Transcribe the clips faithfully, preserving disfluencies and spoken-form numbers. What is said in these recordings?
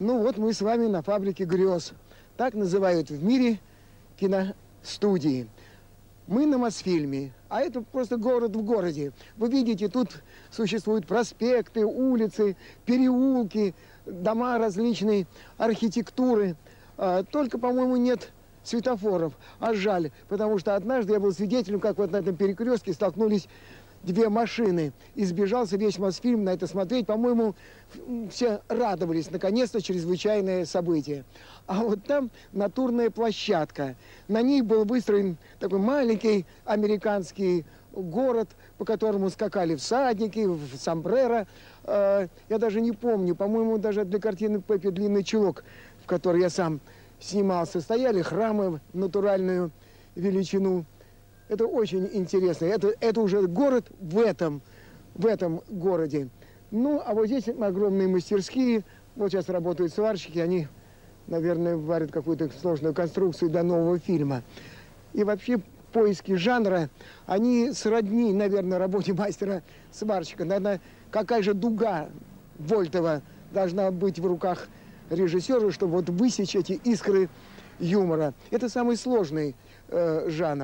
Ну вот мы с вами на фабрике грез. Так называют в мире киностудии. Мы на Мосфильме, а это просто город в городе. Вы видите, тут существуют проспекты, улицы, переулки, дома различной архитектуры. Только, по-моему, нет светофоров. А жаль, потому что однажды я был свидетелем, как вот на этом перекрестке столкнулись две машины. И сбежался весь Мосфильм на это смотреть. По-моему, все радовались. Наконец-то чрезвычайное событие. А вот там натурная площадка. На ней был выстроен такой маленький американский город, по которому скакали всадники, в сомбреро. Я даже не помню. По-моему, даже для картины Пеппи «Длинный чулок», в которой я сам снимался, стояли храмы в натуральную величину. Это очень интересно. Это, это уже город в этом, в этом городе. Ну, а вот здесь огромные мастерские. Вот сейчас работают сварщики. Они, наверное, варят какую-то сложную конструкцию для нового фильма. И вообще поиски жанра, они сродни, наверное, работе мастера-сварщика. Наверное, какая же дуга вольтова должна быть в руках режиссера, чтобы вот высечь эти искры юмора. Это самый сложный э, жанр.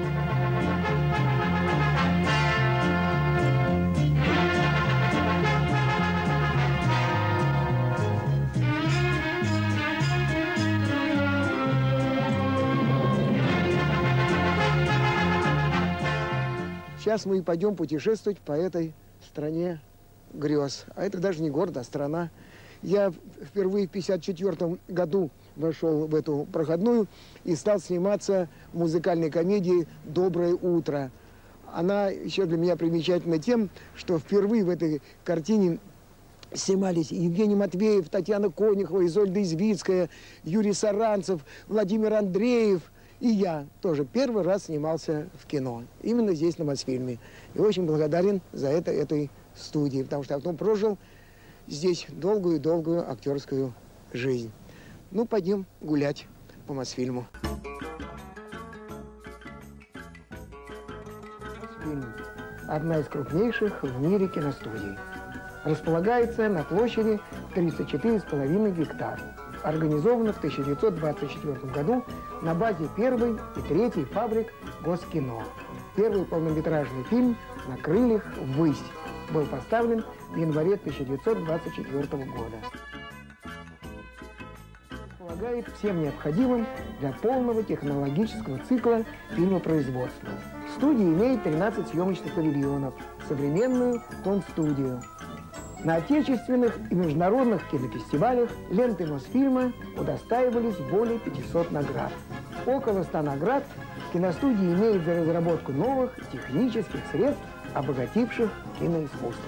Сейчас мы пойдем путешествовать по этой стране грез. А это даже не город, а страна. Я впервые в пятьдесят четвёртом году вошел в эту проходную и стал сниматься в музыкальной комедии «Доброе утро». Она еще для меня примечательна тем, что впервые в этой картине снимались Евгений Матвеев, Татьяна Конюхова, Изольда Извицкая, Юрий Саранцев, Владимир Андреев. И я тоже первый раз снимался в кино, именно здесь, на Мосфильме. И очень благодарен за это этой студии, потому что я потом прожил здесь долгую-долгую актерскую жизнь. Ну, пойдем гулять по Мосфильму. Мосфильм – одна из крупнейших в мире киностудий. Располагается на площади тридцать четыре с половиной гектара. Организована в тысяча девятьсот двадцать четвёртом году на базе первой и третьей фабрик Госкино. Первый полнометражный фильм «На крыльях ввысь» был поставлен в январе тысяча девятьсот двадцать четвёртого года. Располагает всем необходимым для полного технологического цикла фильмопроизводства. Студия имеет тринадцать съемочных павильонов, современную тон-студию. На отечественных и международных кинофестивалях ленты Мосфильма удостаивались более пятисот наград. Около ста наград киностудия имеет за разработку новых технических средств, обогативших киноискусство.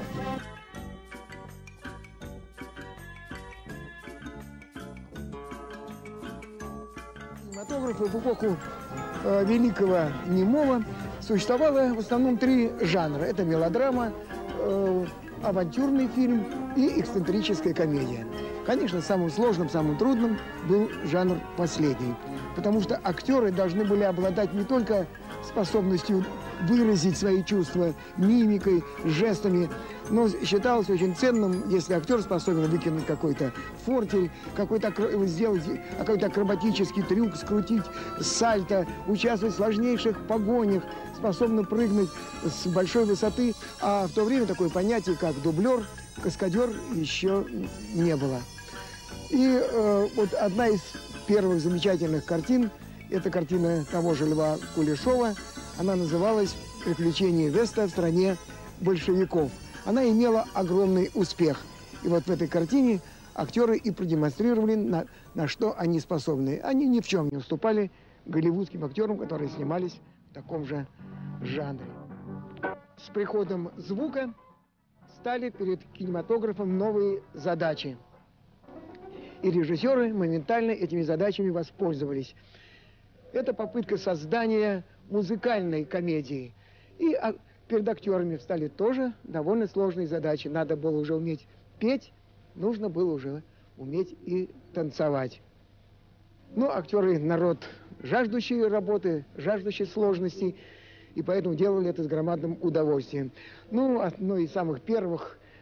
Кинематографы в эпоху э, великого немого существовало в основном три жанра. Это мелодрама, э, авантюрный фильм и эксцентрическая комедия. Конечно, самым сложным, самым трудным был жанр последний, потому что актеры должны были обладать не только способностью выразить свои чувства мимикой, жестами, но считалось очень ценным, если актер способен выкинуть какой-то фортель, какой-то сделать какой-то акробатический трюк, скрутить сальто, участвовать в сложнейших погонях, способны прыгнуть с большой высоты. А в то время такое понятие, как дублер, каскадер, еще не было. И э, вот одна из первых замечательных картин, это картина того же Льва Кулешова. Она называлась «Приключения Веста в стране большевиков». Она имела огромный успех. И вот в этой картине актеры и продемонстрировали, на, на что они способны. Они ни в чем не уступали голливудским актерам, которые снимались в таком же жанре. С приходом звука стали перед кинематографом новые задачи. И режиссеры моментально этими задачами воспользовались. Это попытка создания музыкальной комедии. И а, перед актерами встали тоже довольно сложные задачи. Надо было уже уметь петь, нужно было уже уметь и танцевать. Ну, актеры — народ жаждущий работы, жаждущий сложностей, и поэтому делали это с громадным удовольствием. Ну, одно из самых первых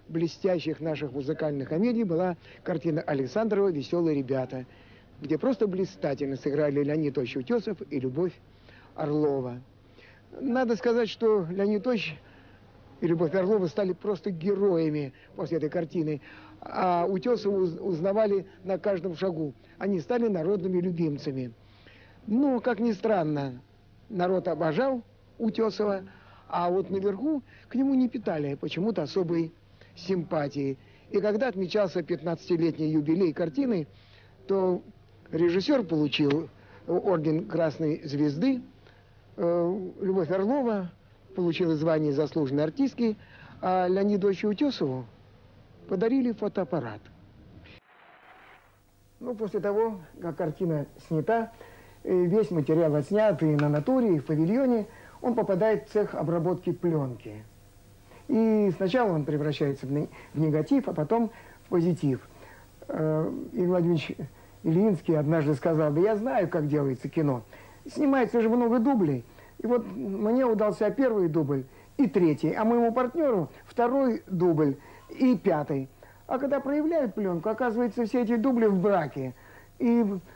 блестящих наших музыкальных комедий была картина Александрова «Веселые ребята», где просто блистательно сыграли Леонид Ильич Утесов и Любовь Орлова. Надо сказать, что Леонид Ильич и Любовь Орлова стали просто героями после этой картины, а Утесова узнавали на каждом шагу. Они стали народными любимцами. Но, как ни странно, народ обожал Утесова, а вот наверху к нему не питали почему-то особой симпатии. И когда отмечался пятнадцатилетний юбилей картины, то режиссер получил орден Красной Звезды, Любовь Орлова получила звание заслуженной артистки, а Леониду Ильичу Утесову подарили фотоаппарат. Ну, после того, как картина снята, весь материал отснят и на натуре, и в павильоне, он попадает в цех обработки пленки. И сначала он превращается в негатив, а потом в позитив. Игорь Владимирович Ильинский однажды сказал: да я знаю, как делается кино. Снимается же много дублей. И вот мне удался первый дубль и третий, а моему партнеру второй дубль и пятый. А когда проявляют пленку, оказывается, все эти дубли в браке. И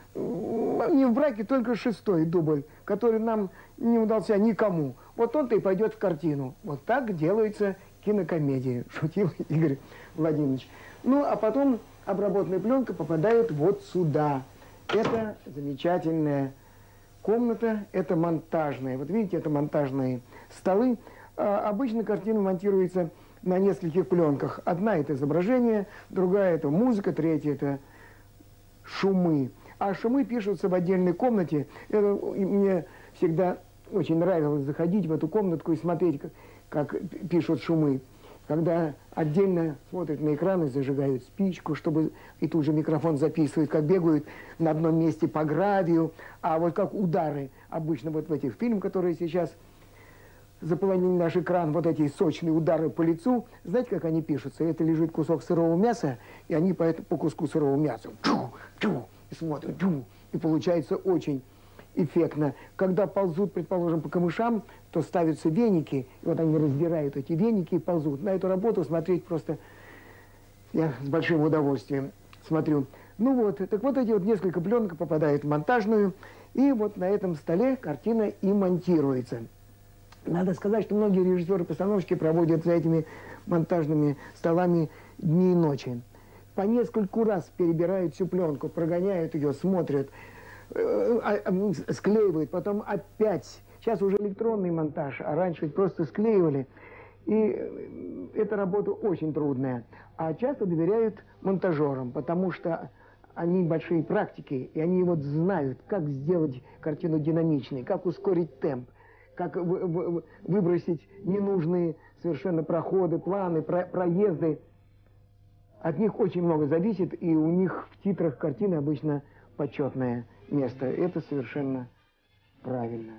не в браке, только шестой дубль, который нам не удался никому. Вот он-то и пойдет в картину. Вот так делается кинокомедия, шутил Игорь Владимирович. Ну, а потом обработанная пленка попадает вот сюда. Это замечательная комната, это монтажная. Вот видите, это монтажные столы. А, обычно картина монтируется на нескольких пленках. Одна – это изображение, другая – это музыка, третья – это шумы. А шумы пишутся в отдельной комнате. Это, мне всегда очень нравилось заходить в эту комнатку и смотреть, как, как пишут шумы. Когда отдельно смотрят на экран и зажигают спичку, чтобы и тут же микрофон записывает, как бегают на одном месте по гравию, а вот как удары обычно вот в этих фильмах, которые сейчас заполонили наш экран, вот эти сочные удары по лицу, знаете, как они пишутся? Это лежит кусок сырого мяса, и они по, это, по куску сырого мяса чу, чу, и смотрят, чу, и получается очень эффектно. Когда ползут, предположим, по камышам, то ставятся веники, и вот они раздирают эти веники и ползут. На эту работу смотреть просто я с большим удовольствием смотрю. Ну вот, так вот эти вот несколько пленок попадают в монтажную, и вот на этом столе картина и монтируется. Надо сказать, что многие режиссеры-постановщики проводят за этими монтажными столами дни и ночи. По нескольку раз перебирают всю пленку, прогоняют ее, смотрят, склеивают, потом опять. Сейчас уже электронный монтаж, а раньше просто склеивали. И эта работа очень трудная. А часто доверяют монтажерам, потому что они большие практики, и они вот знают, как сделать картину динамичной, как ускорить темп, как выбросить ненужные совершенно проходы, планы, про проезды. От них очень много зависит, и у них в титрах картины обычно почетное место. Это совершенно правильно.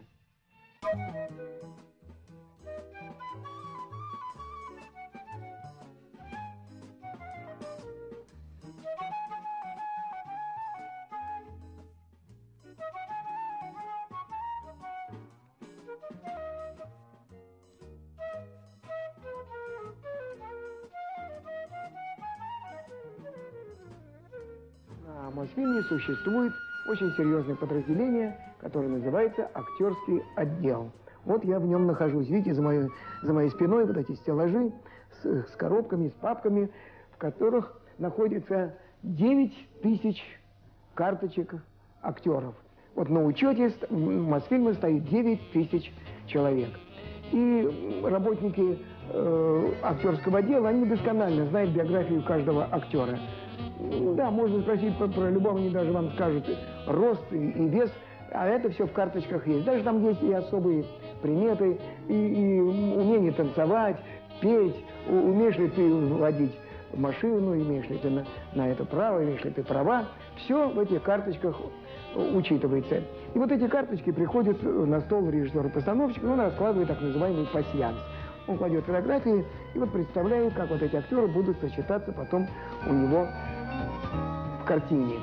В Мосфильме существует очень серьезное подразделение, которое называется актерский отдел. Вот я в нем нахожусь. Видите, за моей, за моей спиной вот эти стеллажи с, с коробками, с папками, в которых находится девять тысяч карточек актеров. Вот на учете Мосфильма стоит девять тысяч человек. И работники э, актерского отдела, они досконально знают биографию каждого актера. Да, можно спросить про, про любого, они даже вам скажут рост и, и вес, а это все в карточках есть. Даже там есть и особые приметы, и, и умение танцевать, петь, у, умеешь ли ты водить машину, имеешь ли ты на, на это право, имеешь ли ты права. Все в этих карточках учитывается. И вот эти карточки приходят на стол режиссера-постановщика, он раскладывает так называемый пасьянс. Он кладет фотографии и вот представляет, как вот эти актеры будут сочетаться потом у него в картине.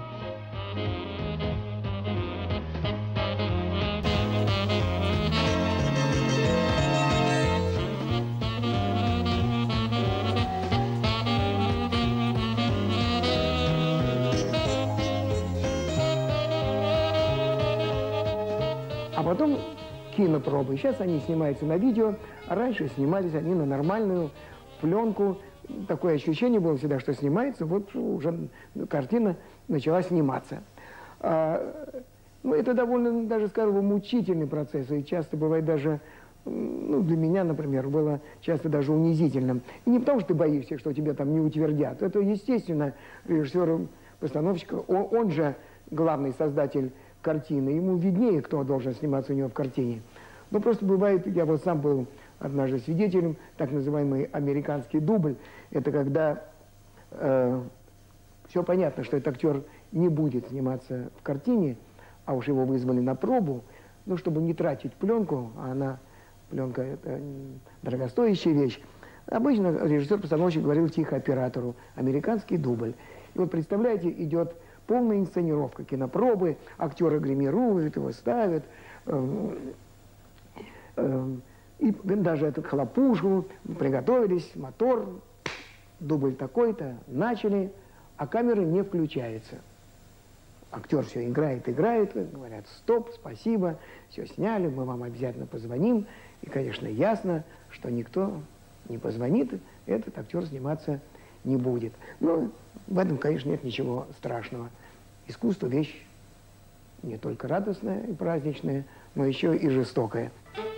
Потом кинопробы. Сейчас они снимаются на видео, а раньше снимались они на нормальную пленку. Такое ощущение было всегда, что снимается, вот уже картина начала сниматься. А, ну, это довольно, даже, скажем, мучительный процесс, и часто бывает даже, ну, для меня, например, было часто даже унизительным. И не потому, что ты боишься, что тебя там не утвердят. Это, естественно, режиссер, постановщик, он, он же главный создатель картины, ему виднее, кто должен сниматься у него в картине. Но просто бывает, я вот сам был однажды свидетелем, так называемый американский дубль. Это когда э, все понятно, что этот актер не будет сниматься в картине, а уж его вызвали на пробу, ну, чтобы не тратить пленку, а она, пленка, это дорогостоящая вещь. Обычно режиссер-постановщик говорил тихо оператору: американский дубль. И вот, представляете, идет полная инсценировка, кинопробы, актеры гримируют, его ставят, э, э, и даже эту хлопушку, приготовились, мотор, дубль такой-то, начали, а камера не включается. Актер все играет, играет, говорят: стоп, спасибо, все сняли, мы вам обязательно позвоним. И, конечно, ясно, что никто не позвонит, этот актер сниматься не будет. Но в этом, конечно, нет ничего страшного. Искусство – вещь не только радостная и праздничная, но еще и жестокая.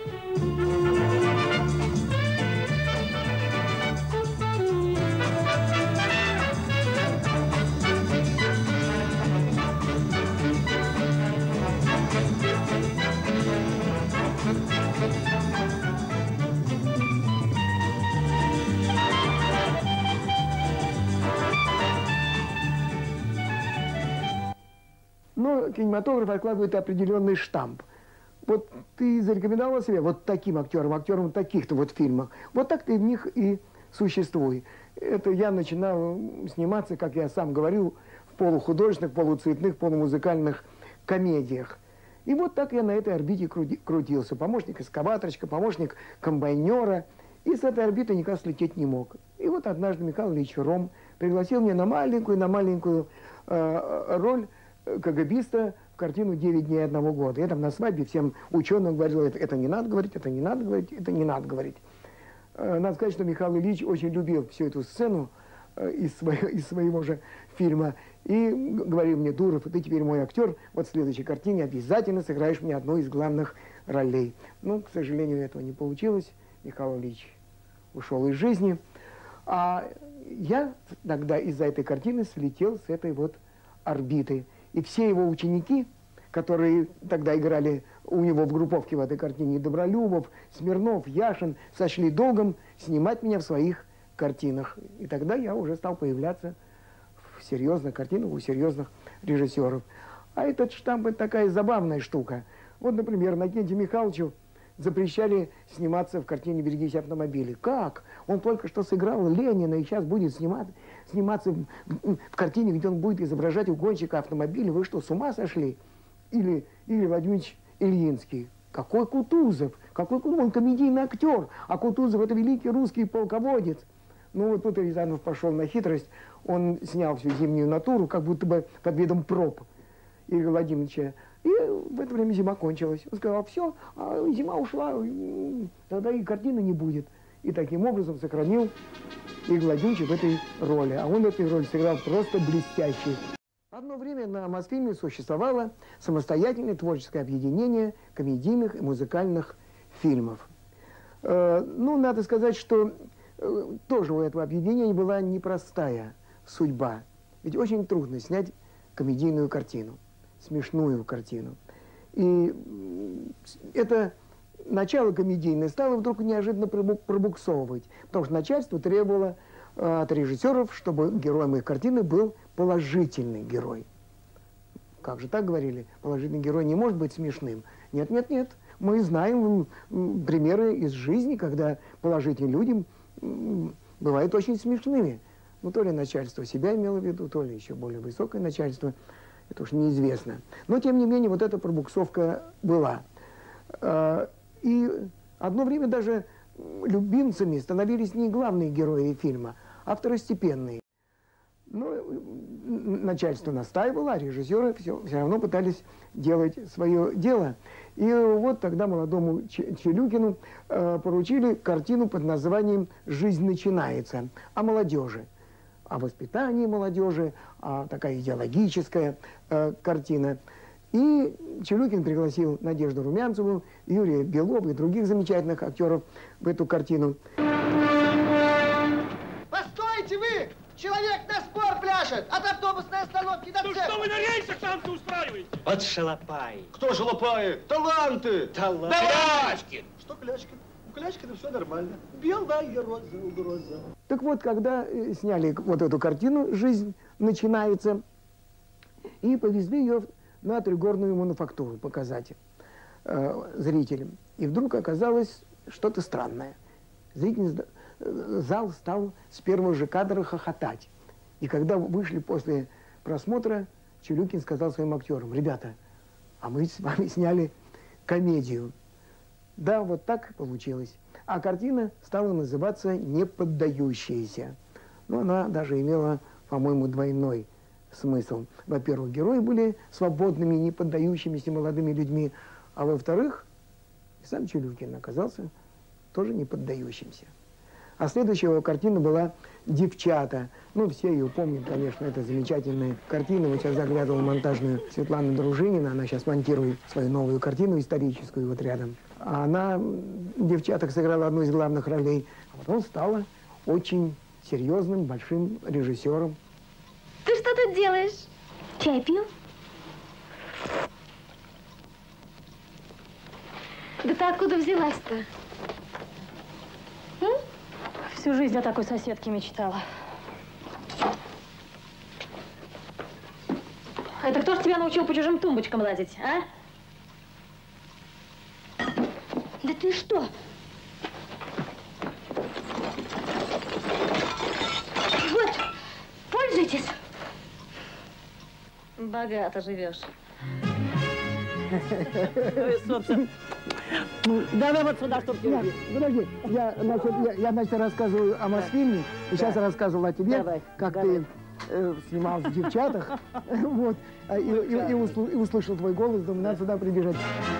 Но кинематограф откладывает определенный штамп. Вот ты зарекомендовал себя вот таким актером, актером таких-то вот фильмах. Вот так ты в них и существуй. Это я начинал сниматься, как я сам говорил, в полухудожественных, полуцветных, полумузыкальных комедиях. И вот так я на этой орбите крутился. Помощник эскаваторщика, помощник комбайнера. И с этой орбиты никак слететь не мог. И вот однажды Михаил Ильич Ром пригласил меня на маленькую, на маленькую э, роль КГБиста в картину «Девять дней одного года». Я там на свадьбе всем ученым говорил: это, это не надо говорить, это не надо говорить, это не надо говорить. Надо сказать, что Михаил Ильич очень любил всю эту сцену из своего, из своего же фильма. И говорил мне: Дуров, ты теперь мой актер, вот в следующей картине обязательно сыграешь мне одну из главных ролей. Ну, к сожалению, этого не получилось. Михаил Ильич ушел из жизни. А я тогда из-за этой картины слетел с этой вот орбиты. И все его ученики, которые тогда играли у него в групповке в этой картине, Добролюбов, Смирнов, Яшин, сочли долгом снимать меня в своих картинах. И тогда я уже стал появляться в серьезных картинах у серьезных режиссеров. А этот штамп – это такая забавная штука. Вот, например, Иннокентию Михайловичу запрещали сниматься в картине «Берегись автомобиля». Как? Он только что сыграл Ленина и сейчас будет снимать, сниматься в, в картине, где он будет изображать угонщика автомобиля. Вы что, с ума сошли? Или, или Владимирович Ильинский. Какой Кутузов? Какой Кутузов? Он комедийный актер, а Кутузов – это великий русский полководец. Ну вот тут Рязанов пошел на хитрость. Он снял всю зимнюю натуру, как будто бы под видом проб Игоря Владимировича. И в это время зима кончилась. Он сказал: все, а зима ушла, тогда и картины не будет. И таким образом сохранил Игорь Владимирович в этой роли. А он эту роль сыграл просто блестяще. Одно время на Мосфильме существовало самостоятельное творческое объединение комедийных и музыкальных фильмов. Э, ну, надо сказать, что э, тоже у этого объединения была непростая судьба. Ведь очень трудно снять комедийную картину, смешную картину. И это начало комедийное стало вдруг неожиданно пробуксовывать, потому что начальство требовало э, от режиссеров, чтобы героем их картины был положительный герой. Как же так говорили? Положительный герой не может быть смешным. Нет, нет, нет. Мы знаем примеры из жизни, когда положительные люди бывают очень смешными. Ну, то ли начальство себя имело в виду, то ли еще более высокое начальство. Это уж неизвестно. Но, тем не менее, вот эта пробуксовка была. И одно время даже любимцами становились не главные герои фильма, а второстепенные. Но начальство настаивало, а режиссеры все, все равно пытались делать свое дело. И вот тогда молодому Чулюкину э, поручили картину под названием «Жизнь начинается», о молодежи, о воспитании молодежи, а такая идеологическая э, картина. И Чулюкин пригласил Надежду Румянцеву, Юрия Белова и других замечательных актеров в эту картину. Постойте вы! Человек на спор пляшет! От автобусной остановки до Ну центра! что вы на рейсах танцы устраиваете? Вот шалопай. Кто шалопаи? Таланты! Таланты. Клячкин! Что Клячкин? У Клячкина все нормально. Белая роза, угроза. Так вот, когда э, сняли вот эту картину «Жизнь начинается», и повезли ее на Тригорную мануфактуру показать э, зрителям. И вдруг оказалось что-то странное. Зрительный э, зал стал с первого же кадра хохотать. И когда вышли после просмотра, Чулюкин сказал своим актерам: ребята, а мы с вами сняли комедию. Да, вот так получилось. А картина стала называться «Неподдающаяся». Но она даже имела, по-моему, двойной смысл. Во-первых, герои были свободными, не поддающимися молодыми людьми, а во-вторых, сам Чулюкин оказался тоже не поддающимся. А следующая его картина была «Девчата». Ну, все ее помнят, конечно, это замечательная картина. Вот сейчас заглядывал монтажную Светлану Дружинина, она сейчас монтирует свою новую картину историческую вот рядом. А она в «Девчатах» сыграла одну из главных ролей, а потом стала очень серьезным, большим режиссером. Ты что тут делаешь? Чай пил? Да ты откуда взялась-то? Всю жизнь о такой соседке мечтала. Это кто ж тебя научил по чужим тумбочкам лазить, а? Да ты что? Вот, пользуйтесь. Богато живешь. Давай вот сюда, чтобы Нет, подожди, я, значит, я, я, значит, рассказываю о Мосфильме, и сейчас рассказывал о тебе, Давай, как давай. ты э, снимался в «Девчатах», вот, а, и, и, и, услу- и услышал твой голос, думаю, надо сюда прибежать.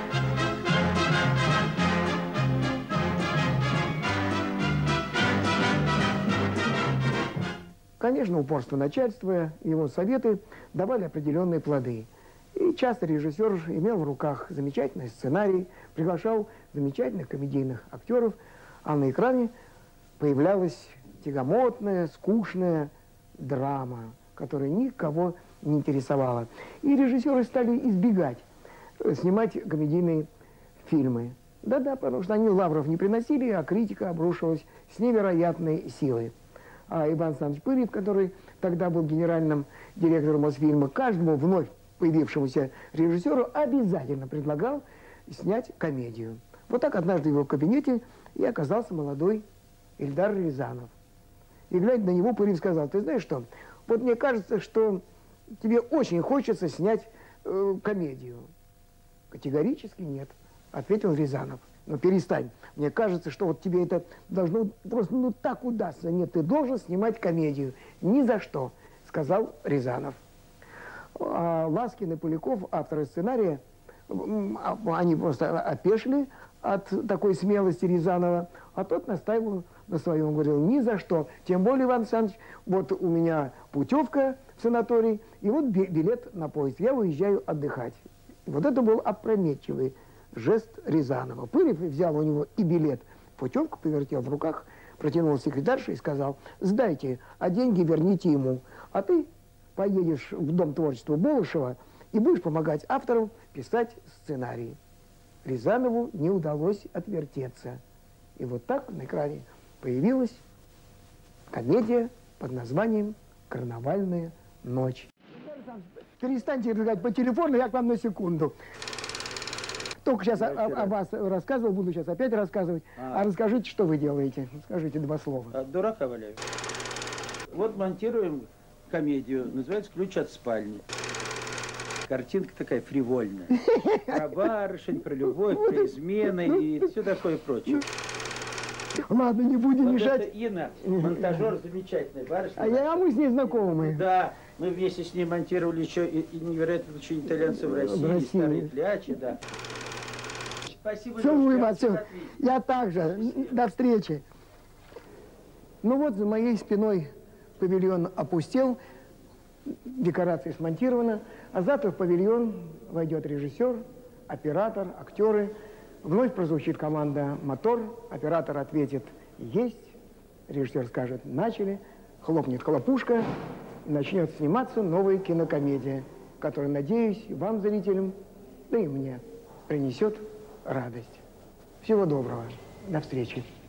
Конечно, упорство начальства и его советы давали определенные плоды. И часто режиссер имел в руках замечательный сценарий, приглашал замечательных комедийных актеров, а на экране появлялась тягомотная, скучная драма, которая никого не интересовала. И режиссеры стали избегать э, снимать комедийные фильмы. Да-да, потому что они лавров не приносили, а критика обрушилась с невероятной силой. А Иван Александрович Пырьев, который тогда был генеральным директором Мосфильма, каждому вновь появившемуся режиссеру обязательно предлагал снять комедию. Вот так однажды в его кабинете и оказался молодой Эльдар Рязанов. И, глядя на него, Пырьев сказал: ты знаешь что, вот мне кажется, что тебе очень хочется снять э, комедию. Категорически нет, ответил Рязанов. Но перестань, мне кажется, что вот тебе это должно просто ну так удастся. Нет, ты должен снимать комедию. Ни за что, сказал Рязанов. А Ласкин и Поляков, авторы сценария, они просто опешили от такой смелости Рязанова, а тот настаивал на своем, он говорил: ни за что, тем более, Иван Александрович, вот у меня путевка в санаторий, и вот билет на поезд, я уезжаю отдыхать. И вот это был опрометчивый жест Рязанова. Пырьев взял у него и билет, путевку повертел в руках, протянул секретарше и сказал: сдайте, а деньги верните ему, а ты поедешь в Дом творчества Болышева и будешь помогать авторам писать сценарий. Рязанову не удалось отвертеться. И вот так на экране появилась комедия под названием «Карнавальная ночь». Перестаньте разговаривать по телефону, я к вам на секунду. Только сейчас о, о, о вас рассказывал, буду сейчас опять рассказывать. А. а расскажите, что вы делаете? Скажите два слова. А, дурака валяю. Вот монтируем комедию, называется «Ключ от спальни». Картинка такая фривольная. Про барышень, про любовь, про измены и все такое прочее. Ладно, не будем вот мешать. Это Инна, монтажер замечательная барышня. А, я, а мы с ней знакомы. Да, мы вместе с ней монтировали еще и, и невероятно очень итальянцев в России, в России. Старые Клячи, да. Спасибо. Целую девушка, вас. Все. рад видеть. Я также. До встречи. Ну вот, за моей спиной павильон опустел, декорации смонтированы, а завтра в павильон войдет режиссер, оператор, актеры. Вновь прозвучит команда «Мотор», оператор ответит «Есть», режиссер скажет «Начали», хлопнет хлопушка, и начнет сниматься новая кинокомедия, которая, надеюсь, вам, зрителям, да и мне принесет радость. Всего доброго. До встречи.